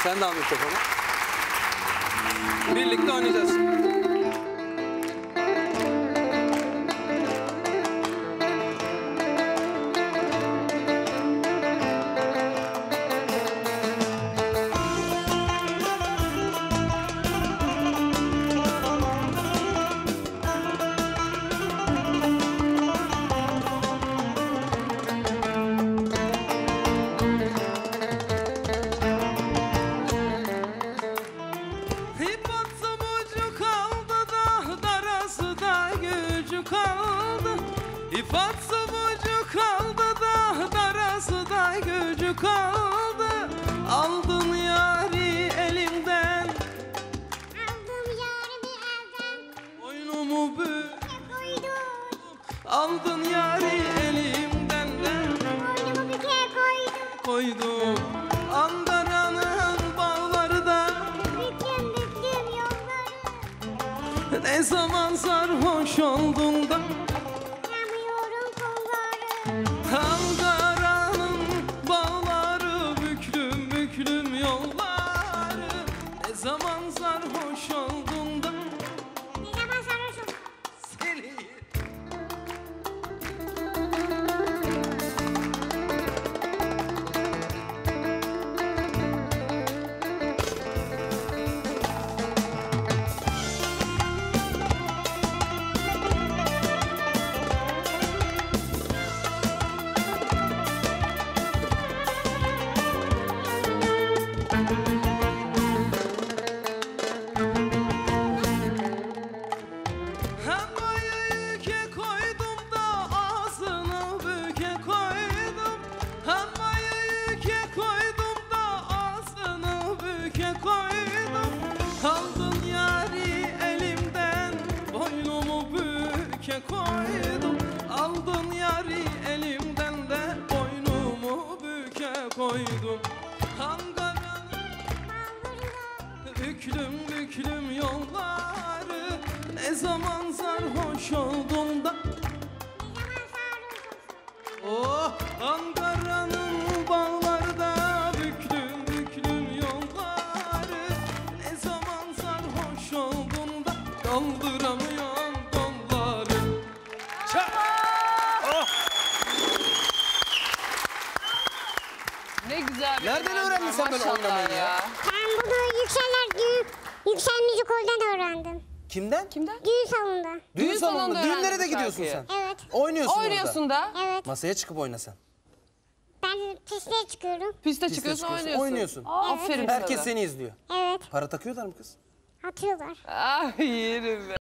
Sen de al mikrofonu. Birlikte oynayacağız. İfat somucu kaldı da darası da gücü kaldı. Aldın yari elimden, Aldım yarimi elden, boynumu büke koydum. Aldın yari elimden de, Boynumu büke koydum. Ankara'nın bağları da, büklüm büklüm yolları. ne zaman sarhoş oldun da Ankara'nın bağları, büklüm büklüm yolları. Ne zaman sarhoş oldun da Ne zaman sarhoş oldun? seni Aldın yari elimden, boynumu büke koydum. Aldın yari elimden de boynumu büke koydum. Ankara'nın büklüm büklüm yolları. Ne zaman sarhoş oldum da oh, Ankara'nın bağları da büklüm büklüm yolları. Ne zaman sarhoş oldum da kaldıramıyorum kolları. Oh! Ne güzel bir Nereden öğrenci öğrendin var, sen böyle maşallah oynamayı ya? Ben bunu Yüksel Müzikol'den öğrendim. Kimden? Kimden? Düğün salonunda. Düğün salonunda. Düğünlere öğrendin de bu gidiyorsun şarkıyı. sen. Evet. Oynuyorsun Oynuyorsun da. Evet. Masaya çıkıp oynasan. Ben pisteye çıkıyorum. Piste Piste çıkıyorsun, çıkıyorsun, oynuyorsun. Aa, aferin sana. Herkes seni izliyor. Evet. Para takıyorlar mı kız? Atıyorlar. Ah yerim be.